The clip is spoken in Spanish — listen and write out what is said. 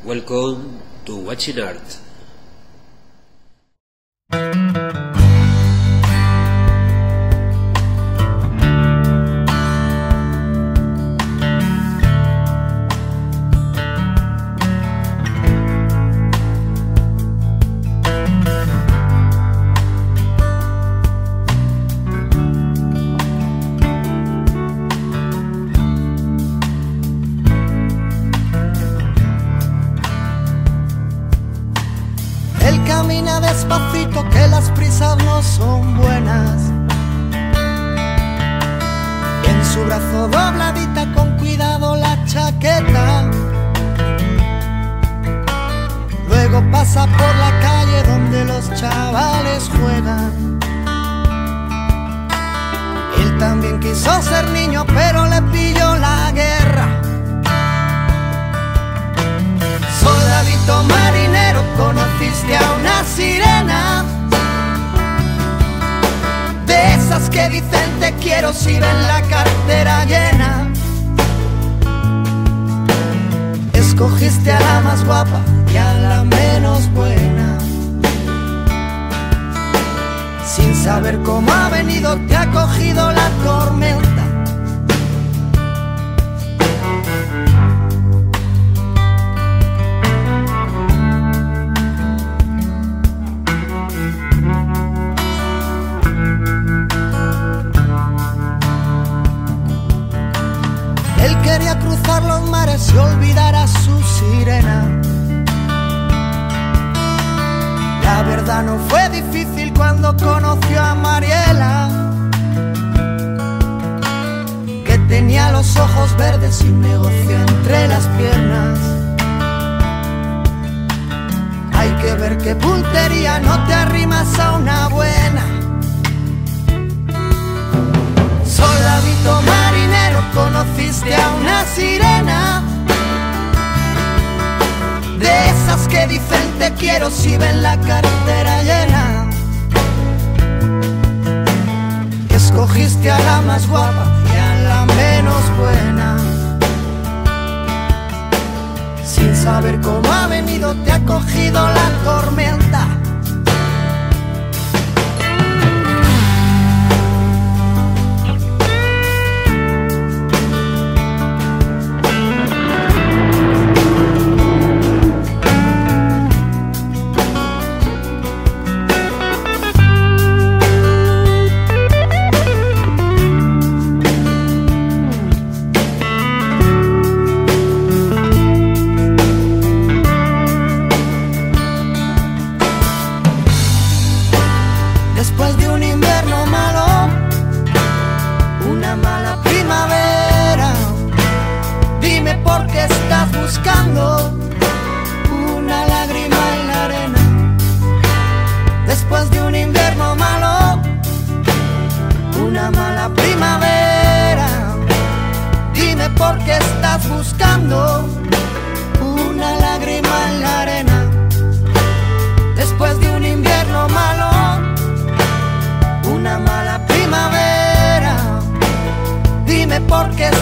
Welcome to Watching Art. Camina despacito, que las prisas no son buenas. En su brazo dobladita, con cuidado la chaqueta. Luego pasa por la calle donde los chavales juegan. Él también quiso ser niño, pero le pilló la guerra. Soldadito marinero, conociste a una sirena, de esas que dicen te quiero si ven la cartera llena. Escogiste a la más guapa y a la menos buena. Sin saber cómo ha venido, te ha cogido la tormenta. Quería cruzar los mares y olvidar a su sirena. La verdad no fue difícil cuando conoció a Mariela, que tenía los ojos verdes y un negocio entre las piernas. Hay que ver qué puntería, no te arrimas a una buena. Soldadito marinero, conociste a una sirena, de esas que dicen te quiero si ven la cartera llena. Escogiste a la más guapa y a la menos buena. Sin saber cómo ha venido, te ha cogido la tormenta. Después de un invierno malo, una mala primavera, dime por qué estás buscando una lágrima en la arena. Después de un invierno malo, una mala primavera, dime por qué estás buscando una lágrima en la arena. Después de un invierno malo, una mala primavera, dime por qué